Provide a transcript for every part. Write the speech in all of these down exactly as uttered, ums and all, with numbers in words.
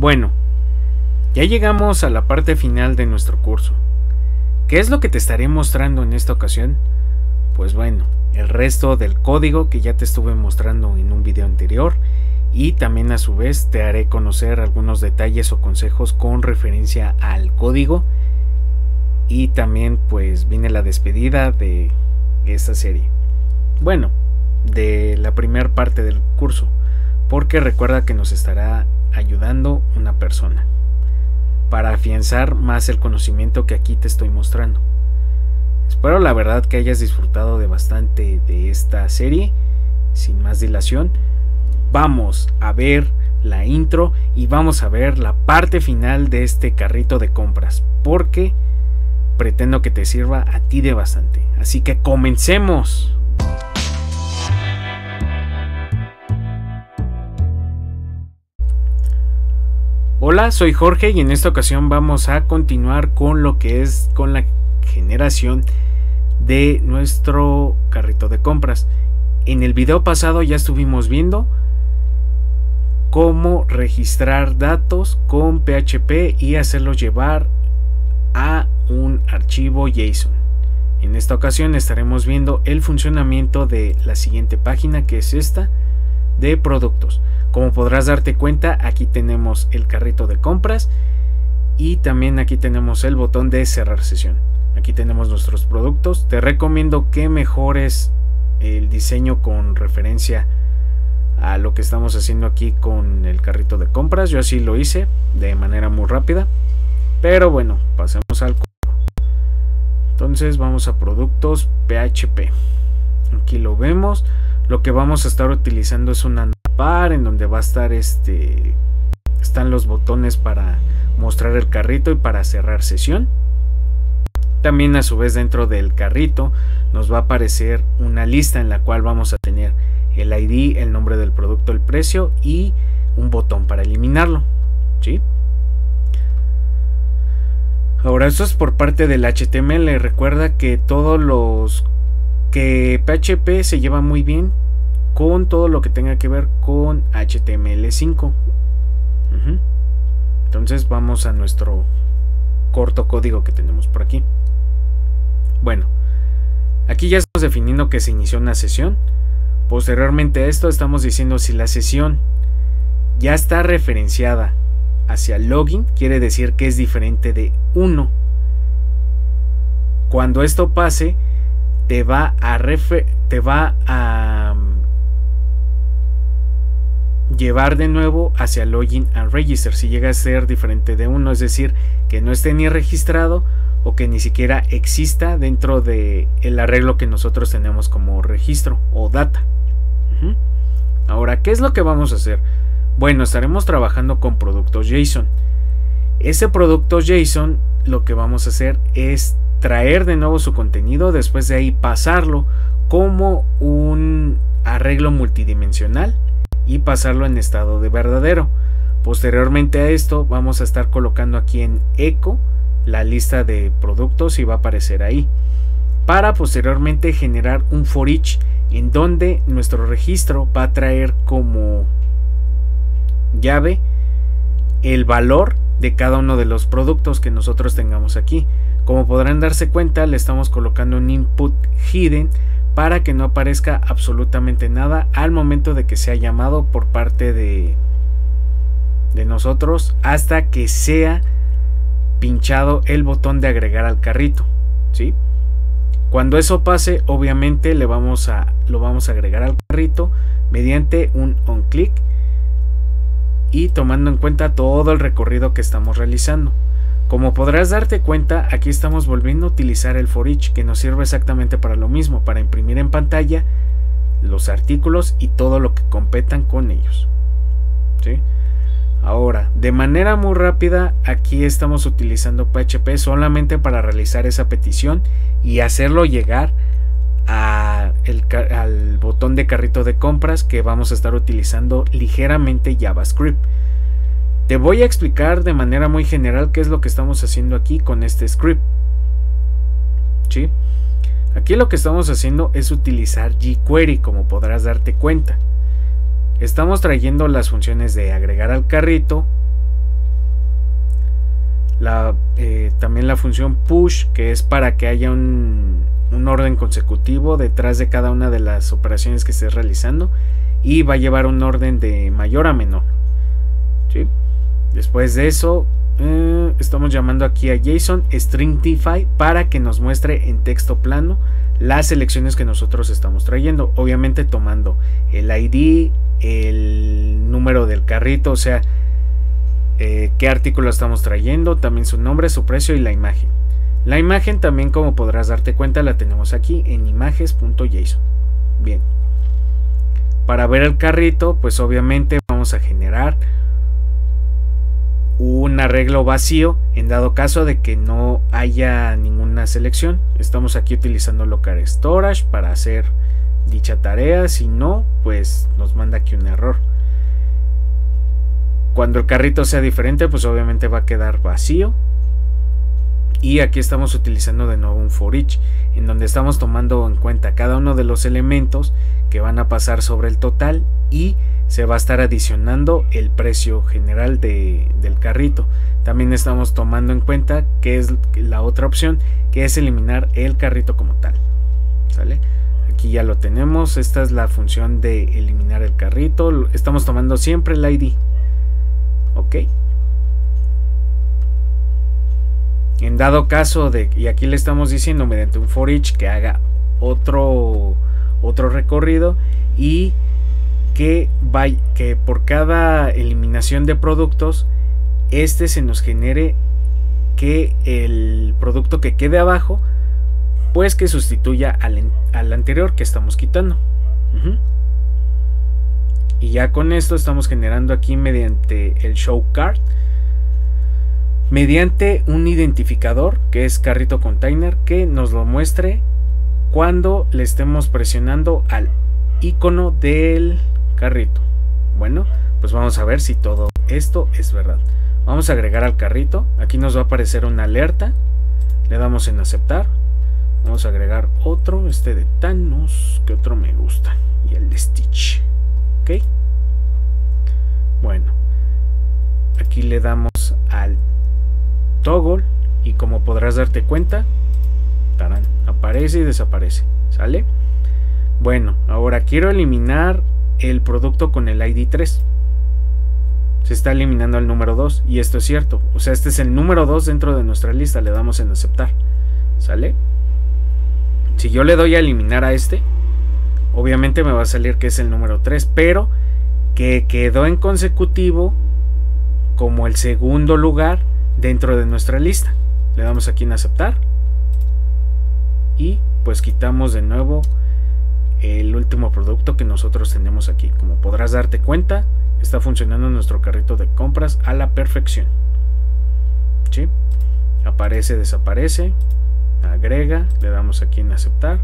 Bueno, ya llegamos a la parte final de nuestro curso. ¿Qué es lo que te estaré mostrando en esta ocasión? Pues bueno, el resto del código que ya te estuve mostrando en un video anterior, y también a su vez te haré conocer algunos detalles o consejos con referencia al código, y también pues viene la despedida de esta serie, bueno, de la primera parte del curso, porque recuerda que nos estará ayudando una persona para afianzar más el conocimiento que aquí te estoy mostrando. Espero la verdad que hayas disfrutado de bastante de esta serie. Sin más dilación, vamos a ver la intro y vamos a ver la parte final de este carrito de compras, porque pretendo que te sirva a ti de bastante. Así que comencemos. Hola, soy Jorge y en esta ocasión vamos a continuar con lo que es con la generación de nuestro carrito de compras. En el video pasado ya estuvimos viendo cómo registrar datos con P H P y hacerlos llevar a un archivo JSON. En esta ocasión estaremos viendo el funcionamiento de la siguiente página, que es esta de productos. Como podrás darte cuenta, aquí tenemos el carrito de compras y también aquí tenemos el botón de cerrar sesión. Aquí tenemos nuestros productos. Te recomiendo que mejores el diseño con referencia a lo que estamos haciendo aquí con el carrito de compras. Yo así lo hice de manera muy rápida, pero bueno, pasemos al código. Entonces vamos a productos P H P. Aquí lo vemos. Lo que vamos a estar utilizando es una navbar en donde va a estar este están los botones para mostrar el carrito y para cerrar sesión. También a su vez dentro del carrito nos va a aparecer una lista en la cual vamos a tener el I D, el nombre del producto, el precio y un botón para eliminarlo, ¿sí? Ahora, esto es por parte del H T M L. Recuerda que todos los que P H P se lleva muy bien con todo lo que tenga que ver con H T M L cinco. Uh-huh. Entonces vamos a nuestro corto código que tenemos por aquí. Bueno, aquí ya estamos definiendo que se inició una sesión. Posteriormente a esto estamos diciendo si la sesión ya está referenciada hacia login, quiere decir que es diferente de uno. Cuando esto pase, te va a refer te va a um, llevar de nuevo hacia login and register si llega a ser diferente de uno, es decir, que no esté ni registrado o que ni siquiera exista dentro de el arreglo que nosotros tenemos como registro o data. Uh-huh. Ahora, ¿qué es lo que vamos a hacer? Bueno, estaremos trabajando con productos JSON. Ese producto JSON, lo que vamos a hacer es traer de nuevo su contenido, después de ahí pasarlo como un arreglo multidimensional y pasarlo en estado de verdadero. Posteriormente a esto vamos a estar colocando aquí en echo la lista de productos y va a aparecer ahí, para posteriormente generar un for each en donde nuestro registro va a traer como llave el valor de cada uno de los productos que nosotros tengamos aquí. Como podrán darse cuenta, le estamos colocando un input hidden para que no aparezca absolutamente nada al momento de que sea llamado por parte de, de nosotros hasta que sea pinchado el botón de agregar al carrito, ¿sí? Cuando eso pase, obviamente le vamos a, lo vamos a agregar al carrito mediante un onClick y tomando en cuenta todo el recorrido que estamos realizando. Como podrás darte cuenta, aquí estamos volviendo a utilizar el for each, que nos sirve exactamente para lo mismo, para imprimir en pantalla los artículos y todo lo que competan con ellos, ¿sí? Ahora, de manera muy rápida, aquí estamos utilizando P H P solamente para realizar esa petición y hacerlo llegar a el, al botón de carrito de compras, que vamos a estar utilizando ligeramente JavaScript. Te voy a explicar de manera muy general qué es lo que estamos haciendo aquí con este script, ¿sí? Aquí lo que estamos haciendo es utilizar jQuery, como podrás darte cuenta. Estamos trayendo las funciones de agregar al carrito, la, eh, también la función push, que es para que haya un, un orden consecutivo detrás de cada una de las operaciones que estés realizando, y va a llevar un orden de mayor a menor, ¿sí? Después de eso eh, estamos llamando aquí a JSON Stringify para que nos muestre en texto plano las selecciones que nosotros estamos trayendo, obviamente tomando el I D, el número del carrito, o sea, eh, qué artículo estamos trayendo, también su nombre, su precio y la imagen. La imagen también, como podrás darte cuenta, la tenemos aquí en images.json. Bien, para ver el carrito, pues obviamente vamos a generar un arreglo vacío en dado caso de que no haya ninguna selección. Estamos aquí utilizando local storage para hacer dicha tarea, si no, pues nos manda aquí un error. Cuando el carrito sea diferente, pues obviamente va a quedar vacío. Y aquí estamos utilizando de nuevo un for each, en donde estamos tomando en cuenta cada uno de los elementos que van a pasar sobre el total, y se va a estar adicionando el precio general de, del carrito. También estamos tomando en cuenta que es la otra opción, que es eliminar el carrito como tal. ¿Sale? Aquí ya lo tenemos. Esta es la función de eliminar el carrito. Estamos tomando siempre el I D. Ok. En dado caso de, y aquí le estamos diciendo mediante un for each que haga otro, otro recorrido, y que, vaya, que por cada eliminación de productos, este se nos genere que el producto que quede abajo, pues que sustituya al, al anterior que estamos quitando. Uh-huh. Y ya con esto estamos generando aquí mediante el show cart, mediante un identificador que es carrito container, que nos lo muestre cuando le estemos presionando al icono del carrito. Bueno, pues vamos a ver si todo esto es verdad. Vamos a agregar al carrito. Aquí nos va a aparecer una alerta. Le damos en aceptar. Vamos a agregar otro, este de Thanos, que otro me gusta, y el de Stitch. Ok. Bueno, aquí le damos al toggle, y como podrás darte cuenta, tarán, aparece y desaparece. ¿Sale? Bueno, ahora quiero eliminar el producto con el I D tres. Se está eliminando el número dos, y esto es cierto, o sea, este es el número dos dentro de nuestra lista. Le damos en aceptar. ¿Sale? Si yo le doy a eliminar a este, obviamente me va a salir que es el número tres, pero que quedó en consecutivo como el segundo lugar dentro de nuestra lista. Le damos aquí en aceptar, y pues quitamos de nuevo el último producto que nosotros tenemos aquí. Como podrás darte cuenta, está funcionando nuestro carrito de compras a la perfección. ¿Sí? Aparece, desaparece, agrega, le damos aquí en aceptar,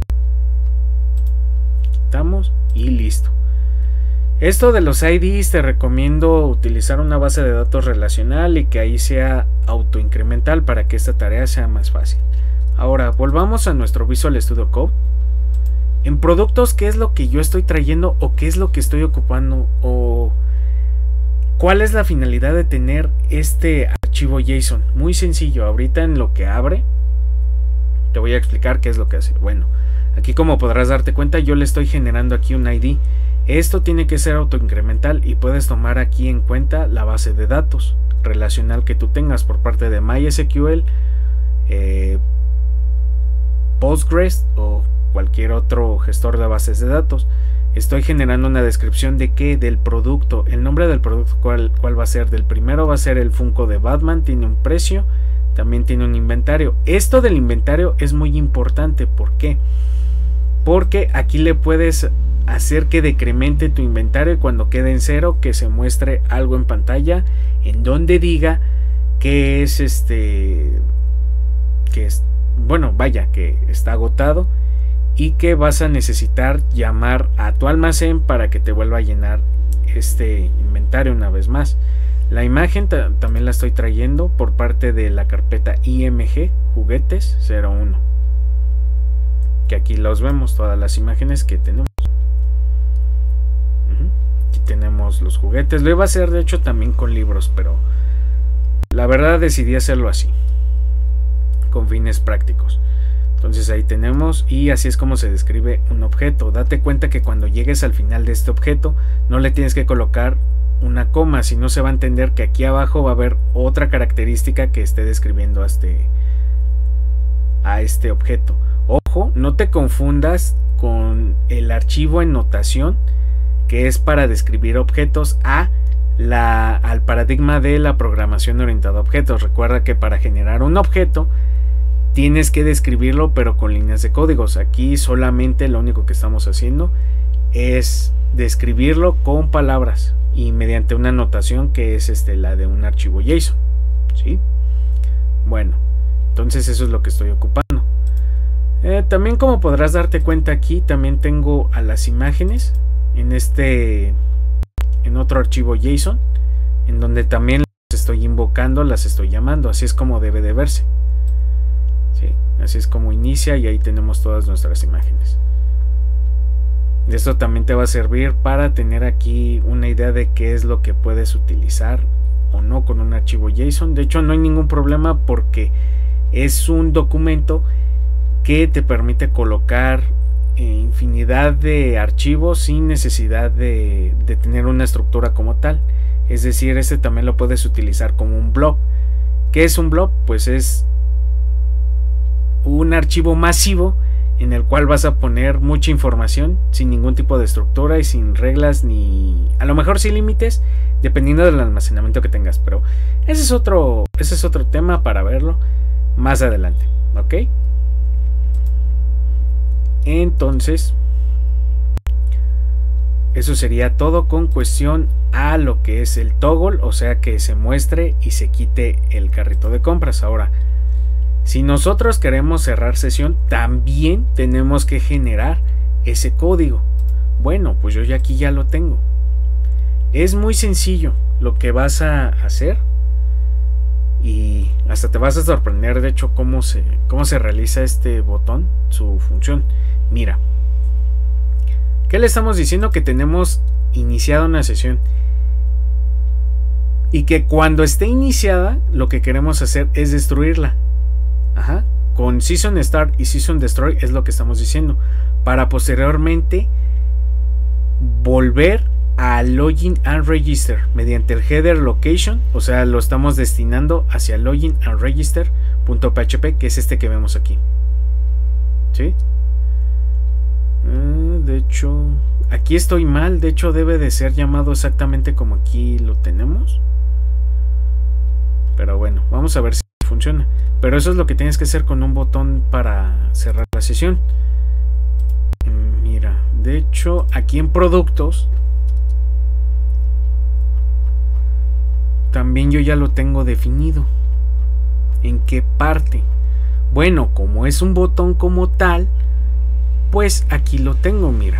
quitamos y listo. Esto de los I Ds, te recomiendo utilizar una base de datos relacional y que ahí sea autoincremental para que esta tarea sea más fácil. Ahora volvamos a nuestro Visual Studio Code. En productos, ¿qué es lo que yo estoy trayendo o qué es lo que estoy ocupando? ¿O cuál es la finalidad de tener este archivo JSON? Muy sencillo, ahorita en lo que abre te voy a explicar qué es lo que hace. Bueno, aquí como podrás darte cuenta, yo le estoy generando aquí un I D. Esto tiene que ser autoincremental y puedes tomar aquí en cuenta la base de datos relacional que tú tengas por parte de MySQL, eh, Postgres o cualquier otro gestor de bases de datos. Estoy generando una descripción de qué, del producto, el nombre del producto, cuál, cuál va a ser. Del primero va a ser el Funko de Batman, tiene un precio, también tiene un inventario. Esto del inventario es muy importante. ¿Por qué? Porque aquí le puedes hacer que decremente tu inventario y cuando quede en cero, que se muestre algo en pantalla en donde diga que es este, que es, bueno, vaya, que está agotado, y que vas a necesitar llamar a tu almacén para que te vuelva a llenar este inventario una vez más. La imagen también la estoy trayendo por parte de la carpeta I M G juguetes cero uno, que aquí los vemos, todas las imágenes que tenemos. Uh-huh. Aquí tenemos los juguetes. Lo iba a hacer de hecho también con libros, pero la verdad decidí hacerlo así, con fines prácticos. Entonces ahí tenemos, y así es como se describe un objeto. Date cuenta que cuando llegues al final de este objeto no le tienes que colocar una coma, si no se va a entender que aquí abajo va a haber otra característica que esté describiendo a este, a este objeto. Ojo, no te confundas con el archivo en notación, que es para describir objetos, a la, al paradigma de la programación orientada a objetos. Recuerda que para generar un objeto tienes que describirlo, pero con líneas de códigos. Aquí solamente lo único que estamos haciendo es describirlo con palabras y mediante una notación que es este, la de un archivo JSON, ¿sí? Bueno, entonces eso es lo que estoy ocupando. Eh, también, como podrás darte cuenta, aquí también tengo a las imágenes en este, en otro archivo JSON, en donde también las estoy invocando, las estoy llamando. Así es como debe de verse, ¿sí? Así es como inicia, y ahí tenemos todas nuestras imágenes. Esto también te va a servir para tener aquí una idea de qué es lo que puedes utilizar o no con un archivo JSON. De hecho, no hay ningún problema porque es un documento que te permite colocar eh, infinidad de archivos sin necesidad de, de tener una estructura como tal. Es decir, este también lo puedes utilizar como un blob. ¿Qué es un blob? Pues es un archivo masivo en el cual vas a poner mucha información sin ningún tipo de estructura y sin reglas, ni a lo mejor sin límites, dependiendo del almacenamiento que tengas. Pero ese es otro, ese es otro tema para verlo más adelante, ¿ok? Entonces, eso sería todo con cuestión a lo que es el toggle, o sea, que se muestre y se quite el carrito de compras. Ahora, si nosotros queremos cerrar sesión, también tenemos que generar ese código. Bueno, pues yo ya aquí ya lo tengo. Es muy sencillo lo que vas a hacer y hasta te vas a sorprender, de hecho, cómo se, cómo se realiza este botón, su función. Mira, ¿qué le estamos diciendo? Que tenemos iniciada una sesión y que cuando esté iniciada lo que queremos hacer es destruirla. Ajá. Con Season Start y Season Destroy es lo que estamos diciendo, para posteriormente volver a Login and Register mediante el header location, o sea, lo estamos destinando hacia Login and Register.php, que es este que vemos aquí, ¿sí? Uh, de hecho, aquí estoy mal, de hecho debe de ser llamado exactamente como aquí lo tenemos, pero bueno, vamos a ver si funciona. Pero eso es lo que tienes que hacer con un botón para cerrar la sesión. Mira, de hecho aquí en productos también yo ya lo tengo definido. ¿En qué parte? Bueno, como es un botón como tal, pues aquí lo tengo, mira.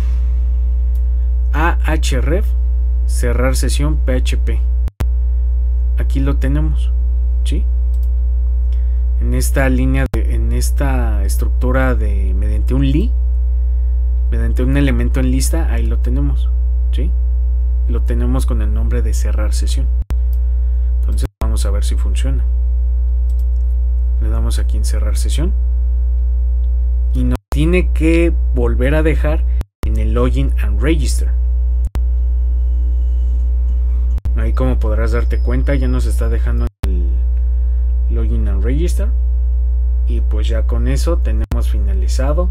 Ahref cerrar sesión P H P. Aquí lo tenemos, ¿sí? En esta línea, de, en esta estructura de mediante un li, mediante un elemento en lista, ahí lo tenemos, ¿sí? Lo tenemos con el nombre de cerrar sesión. Entonces vamos a ver si funciona. Le damos aquí en cerrar sesión y nos tiene que volver a dejar en el Login and Register. Ahí, como podrás darte cuenta, ya nos está dejando Login and Register, y pues ya con eso tenemos finalizado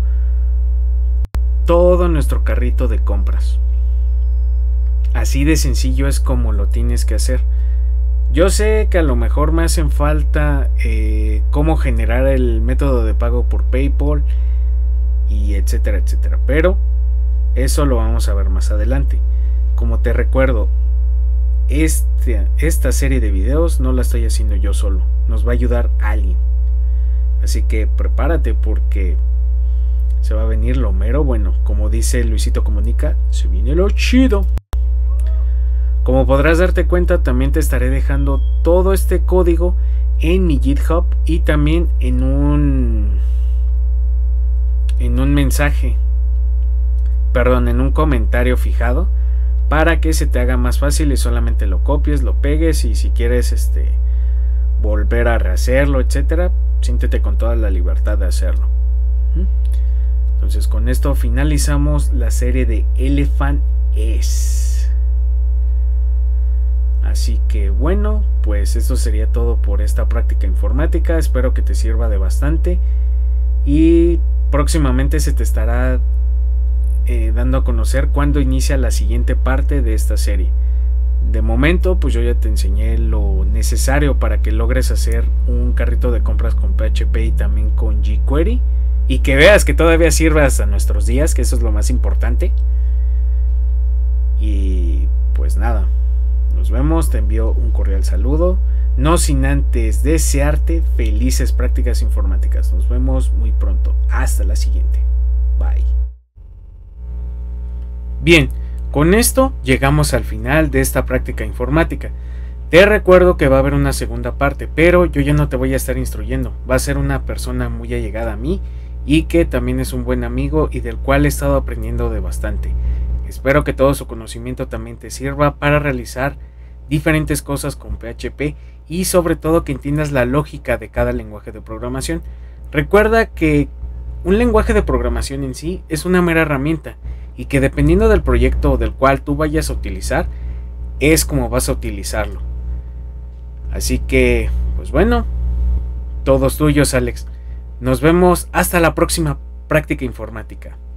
todo nuestro carrito de compras. Así de sencillo es como lo tienes que hacer. Yo sé que a lo mejor me hacen falta eh, cómo generar el método de pago por PayPal y etcétera, etcétera, pero eso lo vamos a ver más adelante. Como te recuerdo, Este, esta serie de videos no la estoy haciendo yo solo, nos va a ayudar alguien, así que prepárate porque se va a venir lo mero bueno. Como dice Luisito Comunica, se viene lo chido. Como podrás darte cuenta, también te estaré dejando todo este código en mi GitHub y también en un en un mensaje, perdón, en un comentario fijado, para que se te haga más fácil y solamente lo copies, lo pegues, y si quieres este volver a rehacerlo, etcétera, siéntete con toda la libertad de hacerlo. Entonces con esto finalizamos la serie de Elephant S. Así que bueno, pues esto sería todo por esta práctica informática. Espero que te sirva de bastante y próximamente se te estará eh, dando a conocer cuándo inicia la siguiente parte de esta serie. De momento pues yo ya te enseñé lo necesario para que logres hacer un carrito de compras con P H P y también con jQuery, y que veas que todavía sirve hasta nuestros días, que eso es lo más importante. Y pues nada, nos vemos, te envío un cordial saludo, no sin antes desearte felices prácticas informáticas. Nos vemos muy pronto, hasta la siguiente, bye. Bien, con esto llegamos al final de esta práctica informática. Te recuerdo que va a haber una segunda parte, pero yo ya no te voy a estar instruyendo, va a ser una persona muy allegada a mí y que también es un buen amigo y del cual he estado aprendiendo de bastante. Espero que todo su conocimiento también te sirva para realizar diferentes cosas con P H P y sobre todo que entiendas la lógica de cada lenguaje de programación. Recuerda que un lenguaje de programación en sí es una mera herramienta y que dependiendo del proyecto del cual tú vayas a utilizar es como vas a utilizarlo. Así que pues bueno, todos tuyos, Alex. Nos vemos hasta la próxima práctica informática.